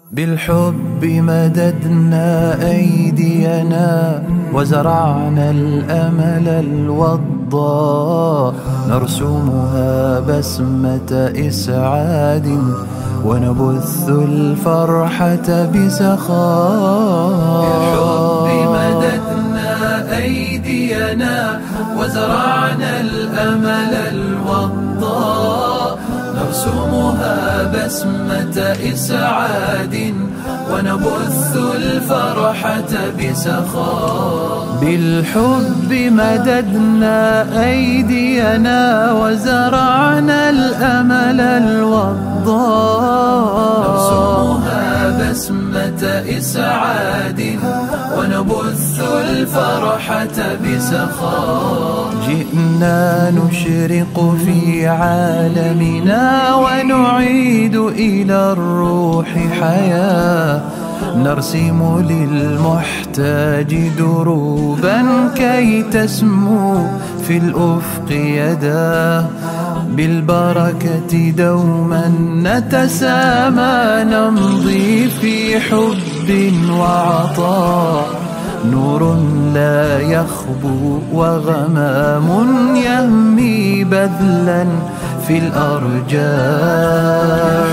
بالحب مددنا أيدينا وزرعنا الأمل الوضاء، نرسمها بسمة إسعاد ونبث الفرحة بسخاء. بالحب مددنا أيدينا وزرعنا الأمل الوضاء، نرسمها بسمة إسعاد ونبث الفرحة بسخاء. بالحب مددنا أيدينا وزرعنا الأمل الوضاء، نرسمها بسمة إسعاد ونبث الفرحة بسخاء. جئنا نشرق في عالمنا ونعيد إلى الروح حياة، نرسم للمحتاج دروبا كي تسمو في الأفق يداه. بالبركة دوما نتسامى، نمضي في حب وعطاء، نور لا يخبو وغمام يهمي بذلا في الأرجاء.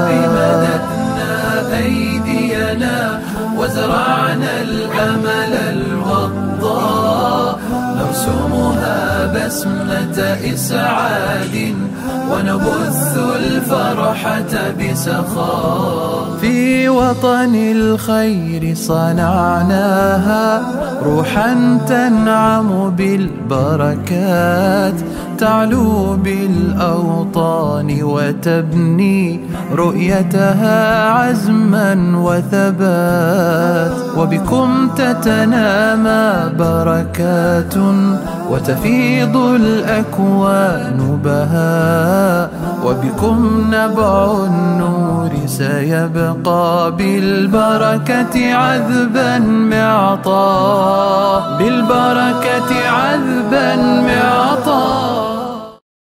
مددنا أيدينا وزرعنا الأمل الوضاء، نرسمها بسمة إسعاد ونبث الفرحة بسخاء. في وطن الخير صنعناها روحا تنعم بالبركات، تعلو بالأوطان وتبني رؤيتها عزما وثبات. وبكم تتنامى بركات وتفيض الأكوان بهاء، وبكم نبع النور سيبقى بالبركة عذبا معطاء، بالبركة عذبا معطاء.